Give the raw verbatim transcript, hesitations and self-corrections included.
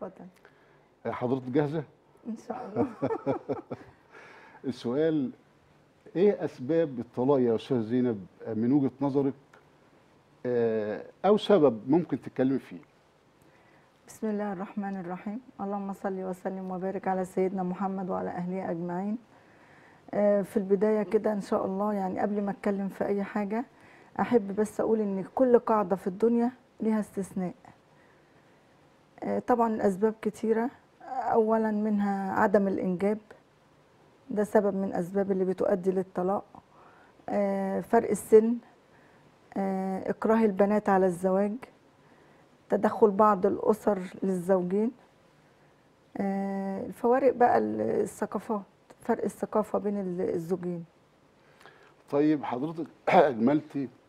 اتفضل. حضرتك جاهزة؟ ان شاء الله. السؤال: ايه اسباب الطلاق يا استاذ زينب من وجهة نظرك، آه، او سبب ممكن تتكلمي فيه؟ بسم الله الرحمن الرحيم، اللهم صل وسلم وبارك على سيدنا محمد وعلى اهله اجمعين. آه، في البدايه كده ان شاء الله، يعني قبل ما اتكلم في اي حاجه احب بس اقول ان كل قاعده في الدنيا ليها استثناء. آه، طبعا الاسباب كتيره، اولا منها عدم الانجاب، ده سبب من اسباب اللي بتؤدي للطلاق. آه، فرق السن، آه، اكراه البنات على الزواج، تدخل بعض الاسر للزوجين، آه، الفوارق بقى الثقافات، فرق الثقافه بين الزوجين. طيب حضرتك اجملتي